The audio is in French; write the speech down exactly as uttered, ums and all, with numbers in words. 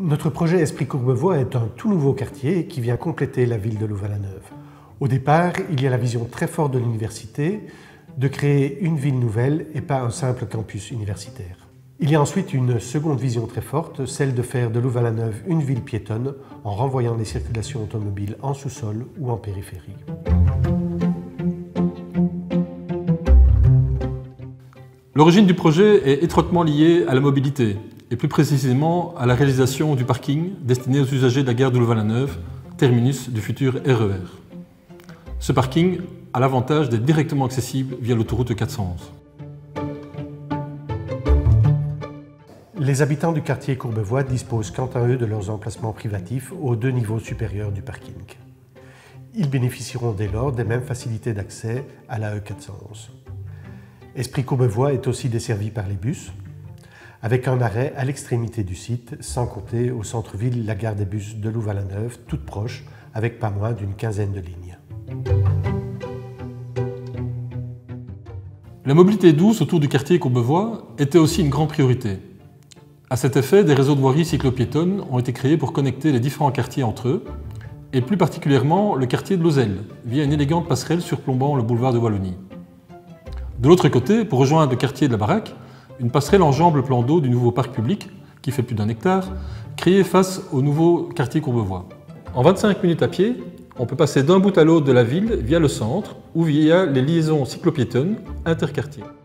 Notre projet Esprit Courbevoie est un tout nouveau quartier qui vient compléter la ville de Louvain-la-Neuve. Au départ, il y a la vision très forte de l'université de créer une ville nouvelle et pas un simple campus universitaire. Il y a ensuite une seconde vision très forte, celle de faire de Louvain-la-Neuve une ville piétonne en renvoyant les circulations automobiles en sous-sol ou en périphérie. L'origine du projet est étroitement liée à la mobilité, et plus précisément à la réalisation du parking destiné aux usagers de la gare de Louvain-la-Neuve, terminus du futur R E R. Ce parking a l'avantage d'être directement accessible via l'autoroute quatre cent onze. Les habitants du quartier Courbevoie disposent quant à eux de leurs emplacements privatifs aux deux niveaux supérieurs du parking. Ils bénéficieront dès lors des mêmes facilités d'accès à la E quatre cent onze. Esprit Courbevoie est aussi desservi par les bus, avec un arrêt à l'extrémité du site, sans compter au centre-ville la gare des bus de Louvain-la-Neuve, toute proche, avec pas moins d'une quinzaine de lignes. La mobilité douce autour du quartier Courbevoie était aussi une grande priorité. À cet effet, des réseaux de voiries cyclo-piétonnes ont été créés pour connecter les différents quartiers entre eux, et plus particulièrement le quartier de Lozelle, via une élégante passerelle surplombant le boulevard de Wallonie. De l'autre côté, pour rejoindre le quartier de la Baraque, une passerelle enjambe le plan d'eau du nouveau parc public, qui fait plus d'un hectare, créé face au nouveau quartier Courbevoie. En vingt-cinq minutes à pied, on peut passer d'un bout à l'autre de la ville via le centre ou via les liaisons cyclo-piétonnes interquartiers.